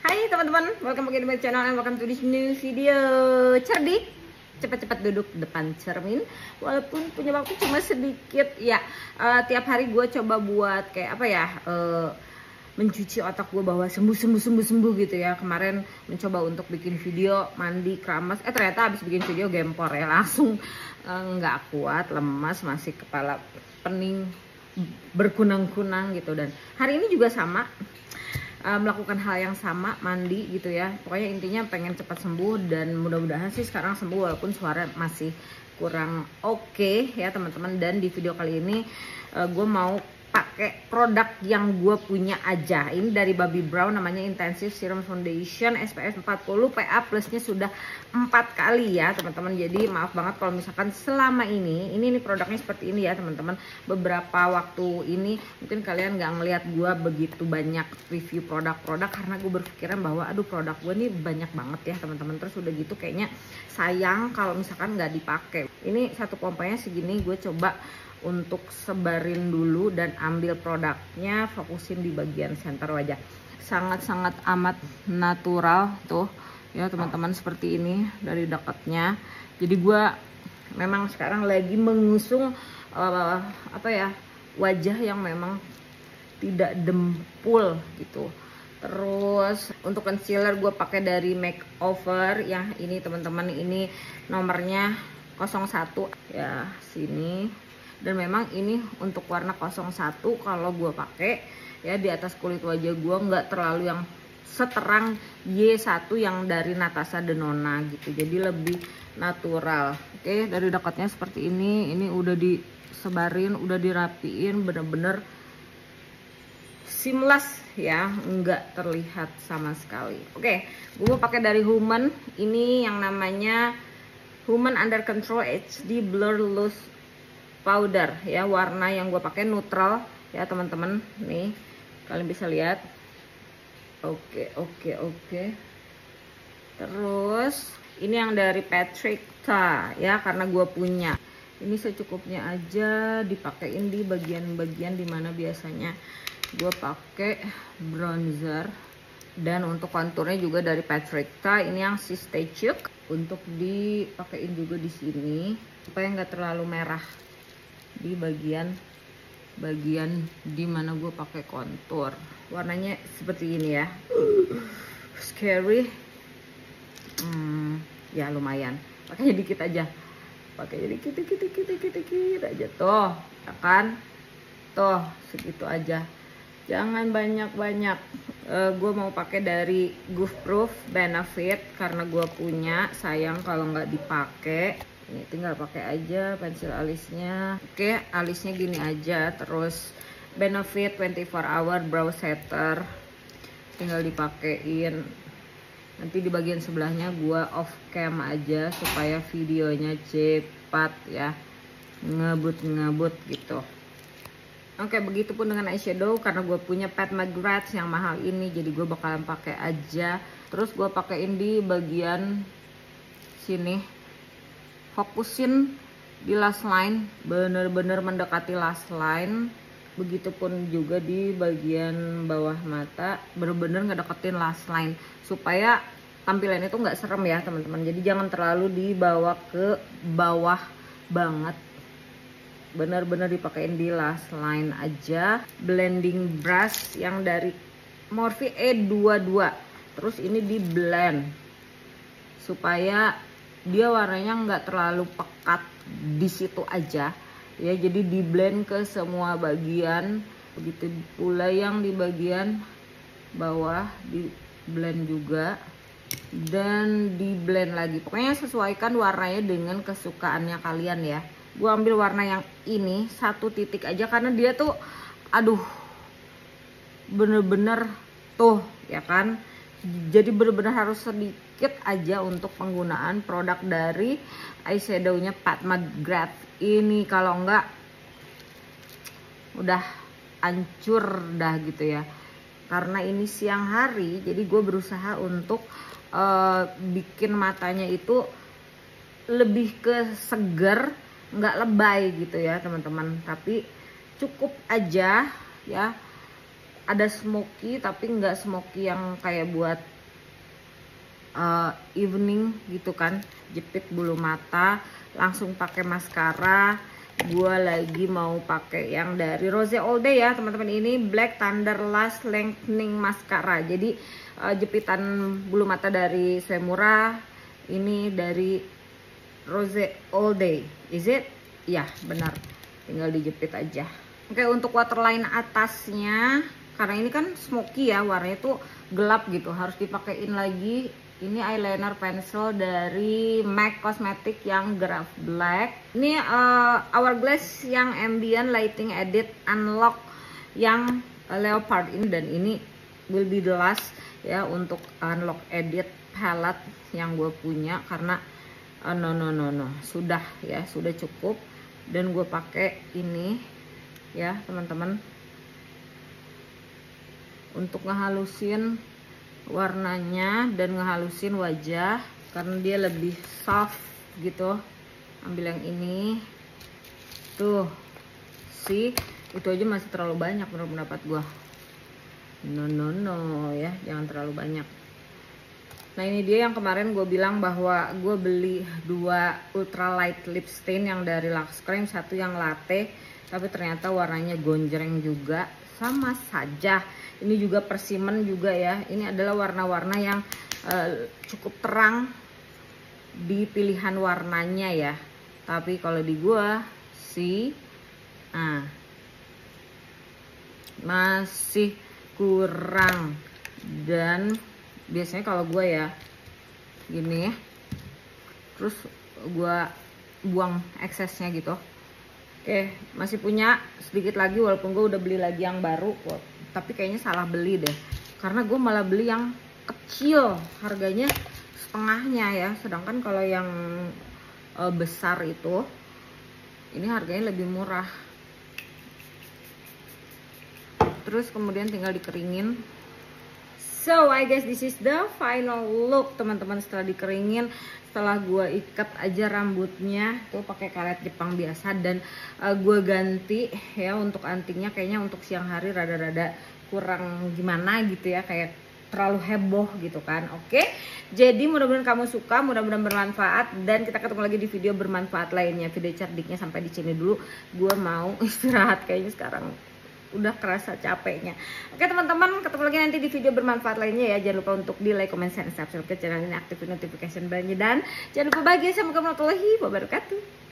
Hai teman-teman, welcome back to my channel and welcome to this new video. Cerdik, cepat-cepat duduk depan cermin. Walaupun punya waktu cuma sedikit ya. Tiap hari gue coba buat kayak apa ya, mencuci otak gue bahwa sembuh gitu ya. Kemarin mencoba untuk bikin video mandi keramas, ternyata habis bikin video gempor ya, langsung nggak kuat, lemas, masih kepala pening, berkunang-kunang gitu. Dan hari ini juga sama, melakukan hal yang sama, mandi gitu ya. Pokoknya intinya pengen cepat sembuh dan mudah-mudahan sih sekarang sembuh walaupun suara masih kurang oke ya teman-teman. Dan di video kali ini gue mau pakai produk yang gue punya aja. Ini dari Bobbi Brown, namanya Intensive Serum Foundation SPF 40, PA plusnya sudah 4 kali ya teman-teman. Jadi maaf banget kalau misalkan selama ini produknya seperti ini ya teman-teman. Beberapa waktu ini mungkin kalian nggak ngelihat gue begitu banyak review produk-produk karena gue berpikiran bahwa aduh produk gue nih banyak banget ya teman-teman. Terus udah gitu kayaknya sayang kalau misalkan nggak dipakai. Ini satu pompanya segini, gue coba untuk sebarin dulu dan ambil produknya, fokusin di bagian center wajah. Sangat-sangat amat natural tuh ya teman-teman, seperti ini dari dekatnya. Jadi gue memang sekarang lagi mengusung apa ya, wajah yang memang tidak dempul gitu. Terus untuk concealer gue pakai dari Makeover ya, ini teman-teman, ini nomornya 01 ya sini. Dan memang ini untuk warna 01 kalau gue pakai ya di atas kulit wajah gue, nggak terlalu yang seterang Y1 yang dari Natasha Denona gitu, jadi lebih natural. Oke, dari dekatnya seperti ini udah disebarin, udah dirapiin, bener-bener seamless ya, nggak terlihat sama sekali. Oke, gue pakai dari Human, ini yang namanya Human Under Control HD Blur Loose Powder ya. Warna yang gue pakai neutral ya teman-teman, nih kalian bisa lihat. Oke. Terus ini yang dari Patrick Ta ya, karena gue punya ini secukupnya aja, dipakein di bagian-bagian dimana biasanya gue pakai bronzer. Dan untuk konturnya juga dari Patrick Ta, ini yang si Stay Chic, untuk dipakein juga di sini supaya nggak terlalu merah di bagian dimana gue pakai kontur. Warnanya seperti ini ya, scary ya, lumayan. Pakainya dikit aja, pakainya dikit aja tuh ya kan, tuh segitu aja, jangan banyak-banyak. Gue mau pakai dari Goof Proof Benefit karena gue punya, sayang kalau nggak dipakai. Ini tinggal pakai aja pensil alisnya. Oke, alisnya gini aja. Terus Benefit 24 Hour Brow Setter, tinggal dipakein. Nanti di bagian sebelahnya gua off cam aja supaya videonya cepat ya, ngebut gitu. Oke, begitupun dengan eyeshadow, karena gue punya Pat McGrath yang mahal ini, jadi gue bakalan pakai aja. Terus gue pakein di bagian sini, fokusin di last line, bener-bener mendekati last line. Begitupun juga di bagian bawah mata, bener-bener ngedeketin last line supaya tampilan itu nggak serem ya teman-teman. Jadi jangan terlalu dibawa ke bawah banget, bener-bener dipakein di last line aja. Blending brush yang dari Morphe E22, terus ini di blend supaya dia warnanya nggak terlalu pekat di situ aja ya, jadi di blend ke semua bagian. Begitu pula yang di bagian bawah di blend juga dan di blend lagi. Pokoknya sesuaikan warnanya dengan kesukaannya kalian ya. Gue ambil warna yang ini 1 titik aja karena dia tuh aduh bener-bener tuh ya kan, jadi bener-bener harus sedikit aja untuk penggunaan produk dari eyeshadownya Pat McGrath ini. Kalau enggak udah hancur dah gitu ya. Karena ini siang hari, jadi gue berusaha untuk bikin matanya itu lebih ke seger, nggak lebay gitu ya teman-teman. Tapi cukup aja ya ada smoky tapi nggak smoky yang kayak buat evening gitu kan. Jepit bulu mata, langsung pakai maskara. Gua lagi mau pakai yang dari Rose All Day ya teman-teman. Ini Black Thunder Lash Lengthening Mascara. Jadi jepitan bulu mata dari Sephora, ini dari Rose All Day. Is it? Ya benar, tinggal dijepit aja. Oke, untuk waterline atasnya, karena ini kan smoky ya, warnanya tuh gelap gitu, harus dipakein lagi. Ini eyeliner pencil dari MAC Cosmetic yang Graph Black. Ini Hourglass yang Ambient Lighting Edit Unlock yang Leopard ini, dan ini will be the last ya untuk Unlock Edit palette yang gue punya, karena no sudah ya, sudah cukup. Dan gue pakai ini ya teman-teman untuk ngehalusin warnanya dan ngehalusin wajah karena dia lebih soft gitu. Ambil yang ini tuh, sih itu aja masih terlalu banyak menurut pendapat gua. No ya, jangan terlalu banyak. Nah ini dia yang kemarin gue bilang bahwa gue beli 2 ultralight lip stain yang dari Lux Cream, satu yang latte, tapi ternyata warnanya gonjreng juga. Sama saja, ini juga persimmon juga ya. Ini adalah warna-warna yang cukup terang di pilihan warnanya ya. Tapi kalau di gua sih masih kurang. Dan biasanya kalau gua ya gini ya, terus gua buang eksesnya gitu. Oke, masih punya sedikit lagi walaupun gue udah beli lagi yang baru. Tapi kayaknya salah beli deh, karena gue malah beli yang kecil, harganya setengahnya ya. Sedangkan kalau yang besar itu, ini harganya lebih murah. Terus kemudian tinggal dikeringin. So I guess this is the final look teman-teman setelah dikeringin. Setelah gue ikat aja rambutnya tuh pakai karet Jepang biasa, dan gue ganti ya untuk antingnya. Kayaknya untuk siang hari rada-rada kurang gimana gitu ya, kayak terlalu heboh gitu kan. Oke, jadi mudah-mudahan kamu suka, mudah-mudahan bermanfaat, dan kita ketemu lagi di video bermanfaat lainnya. Video cerdiknya sampai di sini dulu, gue mau istirahat kayaknya sekarang. Udah kerasa capeknya. Oke teman-teman, ketemu lagi nanti di video bermanfaat lainnya ya. Jangan lupa untuk di like, comment, share, subscribe ke channel ini, aktifin notification bell-nya, dan jangan lupa bahagia. Assalamualaikum warahmatullahi wabarakatuh.